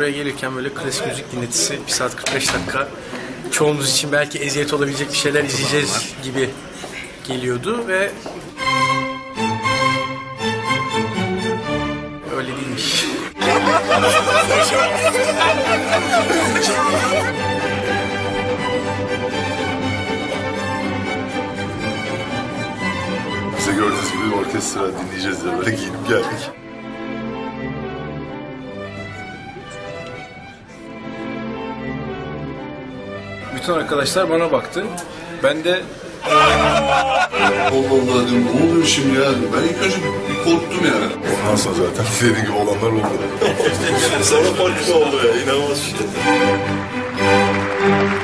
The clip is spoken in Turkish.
buraya gelirken böyle klasik müzik dinletisi 1 saat 45 dakika çoğumuz için belki eziyet olabilecek bir şeyler izleyeceğiz gibi geliyordu ve öyle değilmiş. Bize gördüğünüz gibi orkestra dinleyeceğiz diye böyle giyinip geldik. Bütün arkadaşlar bana baktı. Ben de Allah Allah dedim, ne oluyor şimdi ya? Ben ilk önce bir korktum yani. Ondan sonra zaten dediğim gibi olanlar oldu. Sonra farklı oldu ya, inanılmaz bir şey.